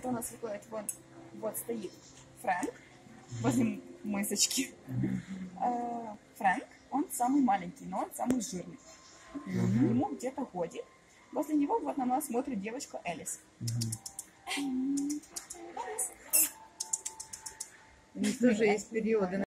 у нас выходит, вот стоит Фрэнк возле мысочки. Фрэнк, он самый маленький, но он самый жирный. Ему где-то годик. Возле него вот на нас смотрит девочка Элис. У них тоже есть периоды.